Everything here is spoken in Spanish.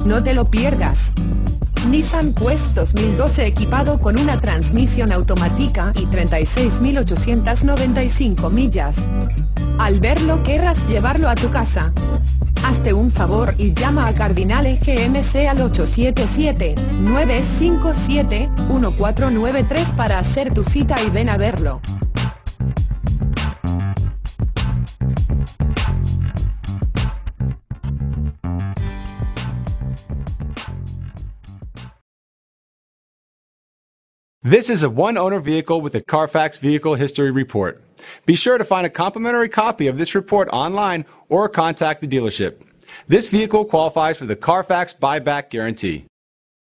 No te lo pierdas. Nissan Quest 2012 equipado con una transmisión automática y 36.895 millas. Al verlo querrás llevarlo a tu casa. Hazte un favor y llama a Cardinale GMC al 877-957-1493 para hacer tu cita y ven a verlo. This is a one-owner vehicle with a Carfax Vehicle History Report. Be sure to find a complimentary copy of this report online or contact the dealership. This vehicle qualifies for the Carfax Buyback Guarantee.